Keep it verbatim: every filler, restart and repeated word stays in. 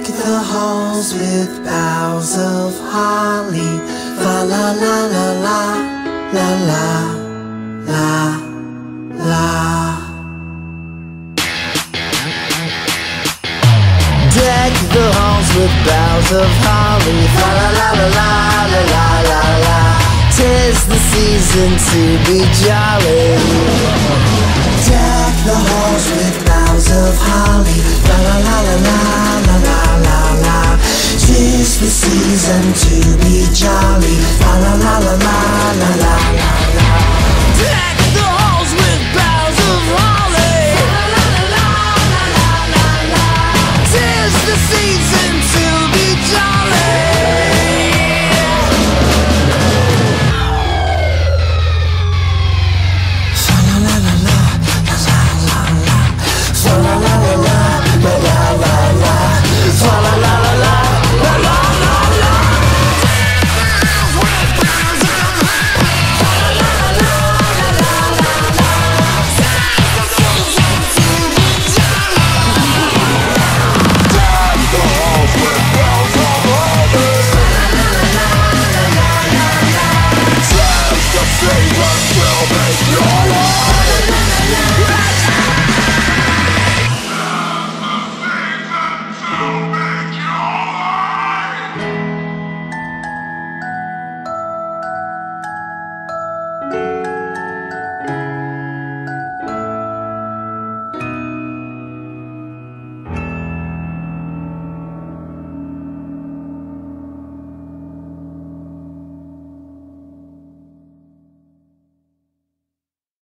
the halls with boughs of holly. Fa la la la la, la la, la, la. Deck the halls with boughs of holly. Fa la la la la, la la la la. 'Tis the season to be jolly.